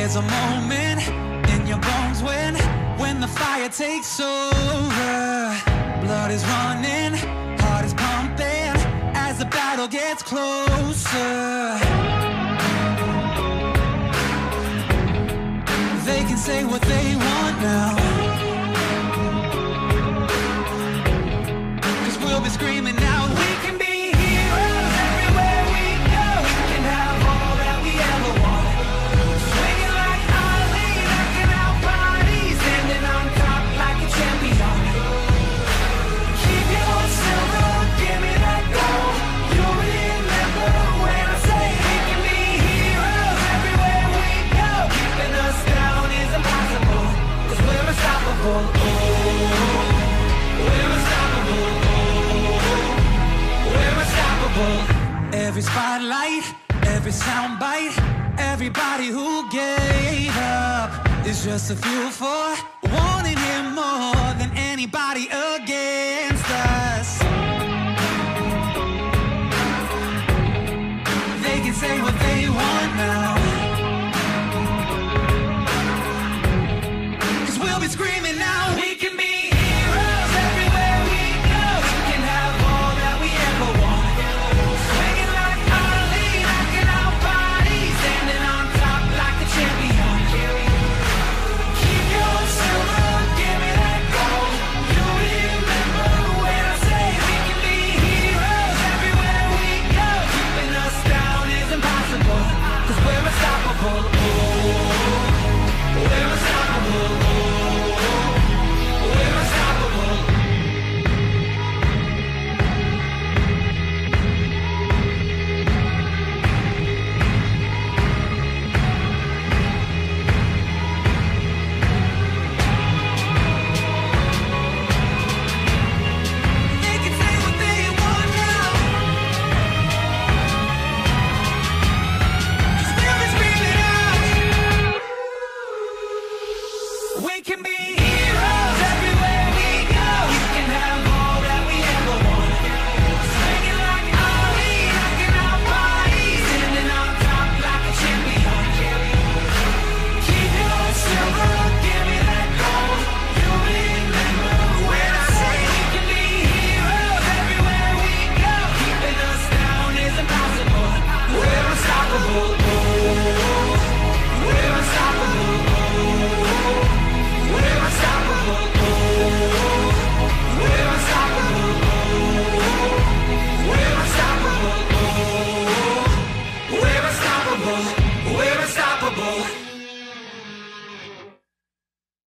There's a moment in your bones when the fire takes over. Blood is running, heart is pumping as the battle gets closer. They can say what they want now, 'cause we'll be screaming out, we can be heroes everywhere we go. We can have all that we ever wanted. Swinging like Ali, knocking out bodies, standing on top like a champion. Keep your silver, give me that gold. You'll remember when I say we can be heroes everywhere we go. Keeping us down is impossible, 'cause we're unstoppable. Oh, we're unstoppable. We're unstoppable. Every spotlight, every soundbite, everybody who gave up is just a fuel for wanting him more than anybody again.